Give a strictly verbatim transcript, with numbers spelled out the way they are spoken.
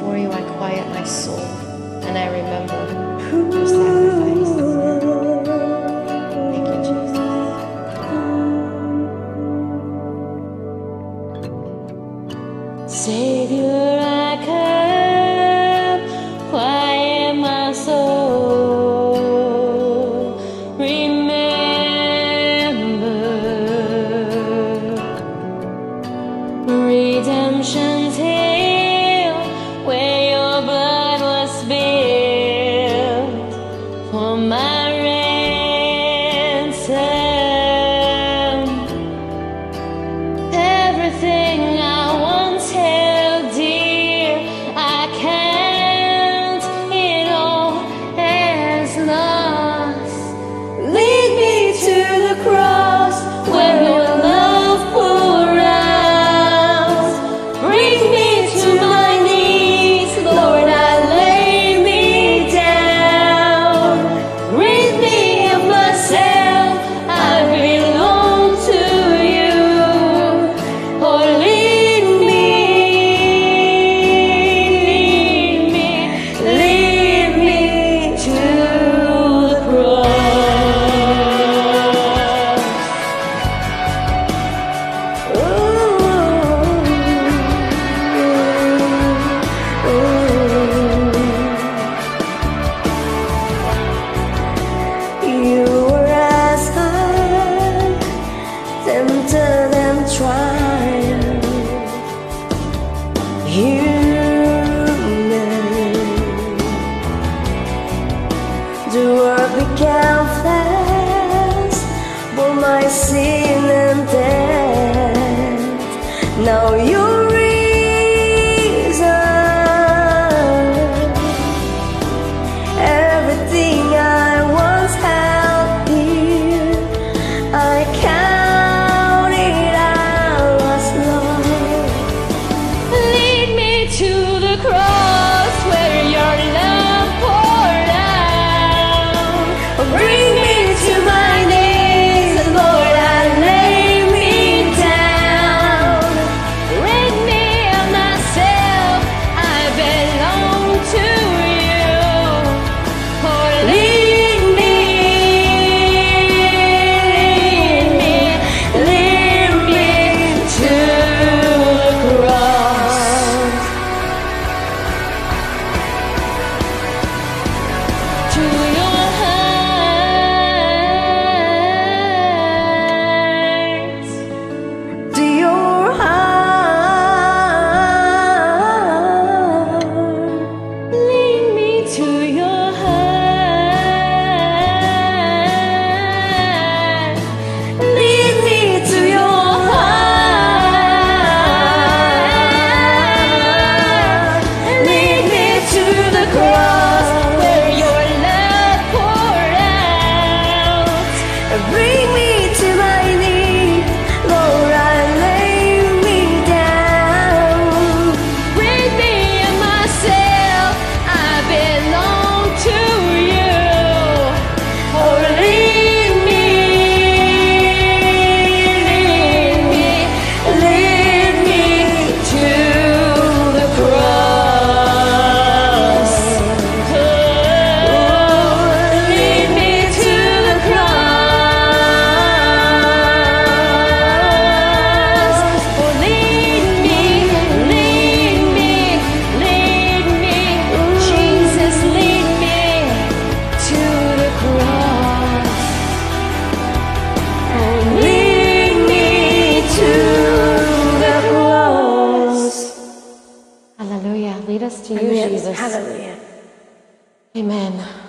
before you, I quiet my soul, and I remember your sacrifice. Thank you, Jesus. Savior, I come, quiet my soul. Remember redemption's hill, where your blood was spilled for my ransom. Everything I once held dear, I count it all as lost. Lead me to the cross where your love poured out. Bring me to my knees, Lord, I lay me down. Rid me of myself, I belong to you. Oh, lead me, lead me, lead me to the cross. Ooh, ooh. You were as high, tempted and tried. Human, the world became flesh for my sin and death. Now you're risen. Everything I once held dear, I count it all as lost. Lead me to the cross where your love poured out. Bring me to my knees, Lord, I lay me down. Rid me of myself, I belong to you. Oh, lead me, lead me, lead me to the cross. To your heart, to your heart. Lead me to your heart. Lead me to your heart. Lead me to the cross where your love poured out. Bring me to my knees, Lord, I lay me down. Rid me of myself, I belong to you. Oh, lead me, lead me, lead me to the cross. Oh, lead me to the cross. Oh, lead me, lead me, lead me. Jesus, lead me to the cross. Oh, lead me to the cross. Hallelujah. Lead us to you, Jesus. Hallelujah. Amen.